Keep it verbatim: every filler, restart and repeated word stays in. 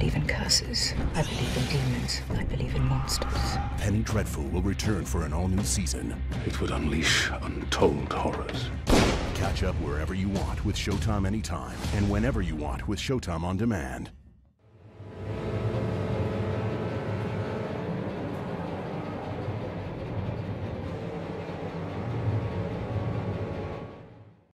believe in curses. I believe in demons. I believe in monsters. Penny Dreadful will return for an all-new season. It would unleash untold horrors. Catch up wherever you want with Showtime Anytime and whenever you want with Showtime On Demand.